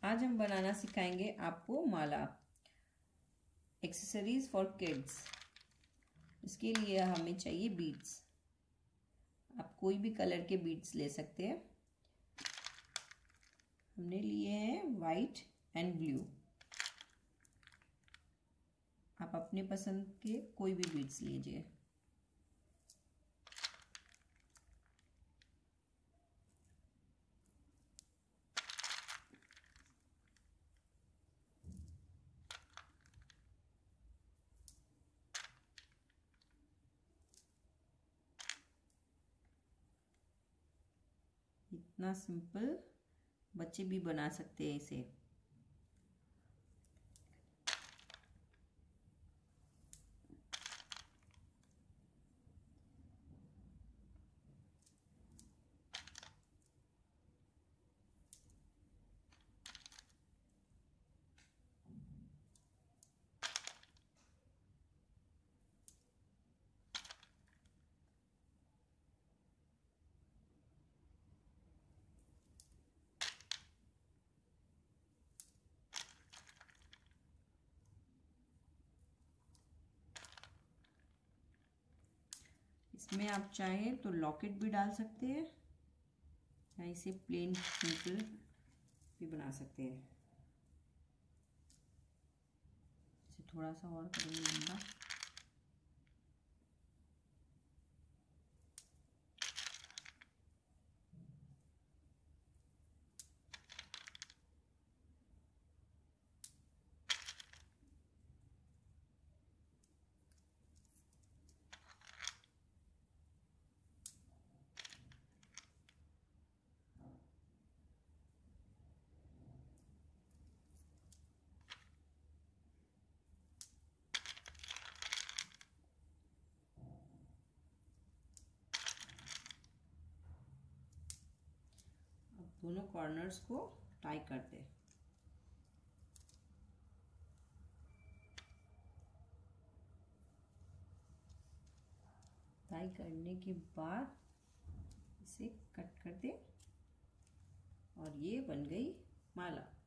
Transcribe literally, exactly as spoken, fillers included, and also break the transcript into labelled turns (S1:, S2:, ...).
S1: आज हम बनाना सिखाएंगे आपको माला, एक्सेसरीज फॉर किड्स। इसके लिए हमें चाहिए बीड्स। आप कोई भी कलर के बीड्स ले सकते हैं। हमने लिए हैं वाइट एंड ब्लू। आप अपने पसंद के कोई भी बीड्स लीजिए। इतना सिंपल, बच्चे भी बना सकते हैं इसे। इसमें आप चाहें तो लॉकेट भी डाल सकते हैं या इसे प्लेन सिंपल भी बना सकते हैं। इसे थोड़ा सा और करेंगे लंबा। दोनों कॉर्नर्स को टाई कर दे। टाई करने के बाद इसे कट कर दे और ये बन गई माला।